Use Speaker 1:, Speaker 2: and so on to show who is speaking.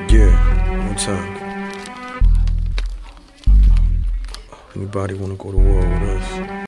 Speaker 1: Yeah, one time. Anybody wanna go to war with us?